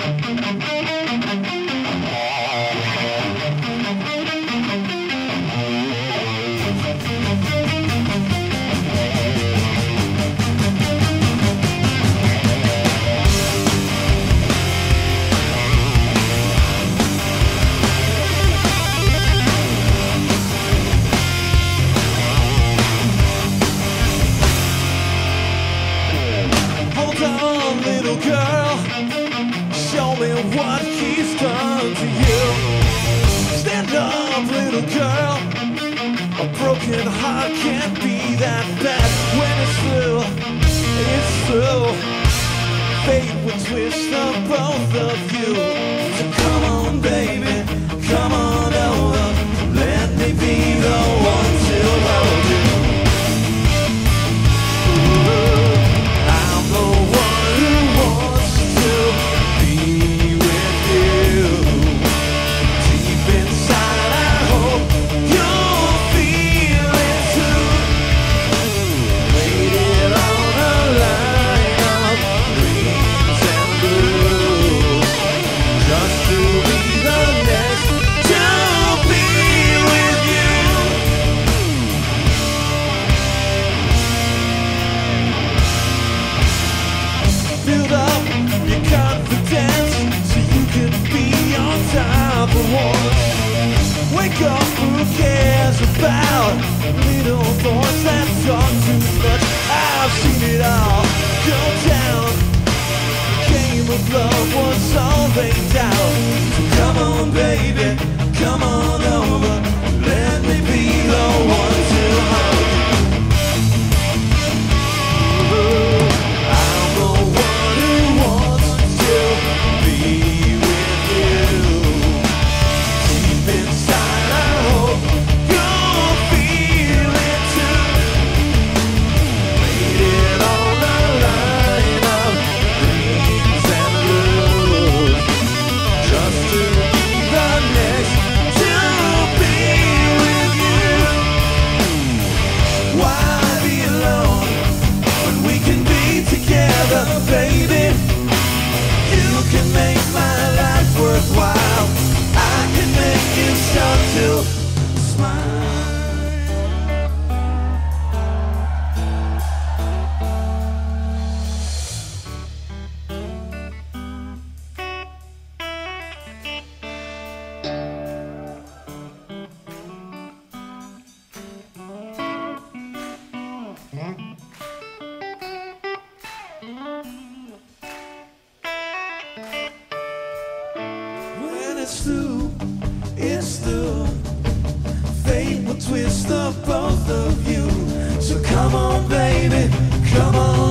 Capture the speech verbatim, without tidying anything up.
What he's done to you. Stand up, little girl. A broken heart can't be that bad. When it's through, it's through. Fate will twist the both of you. So come on, baby, come on over. Let me be the one to hold you. Ooh, I'm the one who wants to be. Build up your confidence so you can be on top of once. Wake up, who cares about little boys that talk too much? I've seen it all go down. Game of love was all laid out. So come on, baby, come on over. Let me be the one to hold you. Baby, you can make my life worthwhile. I can make you start to smile. It's through, it's through. Fate will twist the both of you. So come on, baby, come on.